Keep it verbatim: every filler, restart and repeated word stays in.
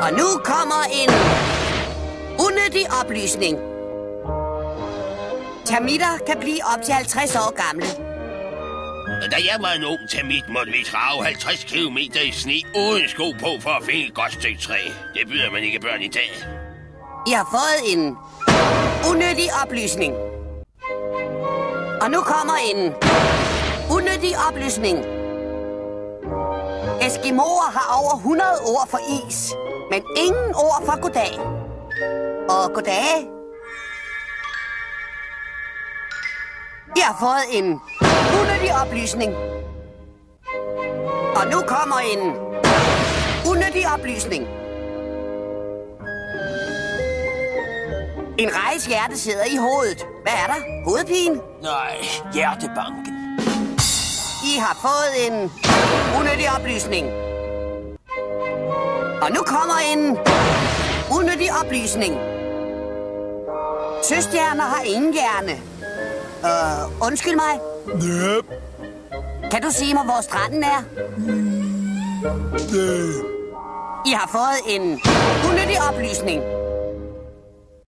Og nu kommer en unødig oplysning. Termitter kan blive op til halvtreds år gamle. Da jeg var en ung termit, måtte vi trage halvtreds kilometer i sne uden sko på for at finde et godt stykke træ. Det byder man ikke børn i dag. I har fået en unødig oplysning. Og nu kommer en unødig oplysning. Eskimoer har over hundrede ord for is, men ingen ord for goddag. Og goddag. I har fået en unødig oplysning. Og nu kommer en unødig oplysning. En rejs hjerte sidder i hovedet. Hvad er der? Hovedpine? Nej, hjertebanken. I har fået en unødig oplysning. Og nu kommer en unødig oplysning. Søstjerner har ingen hjerne. Øh, undskyld mig. Yep. Kan du sige mig, hvor stranden er? Yep. I har fået en unødig oplysning.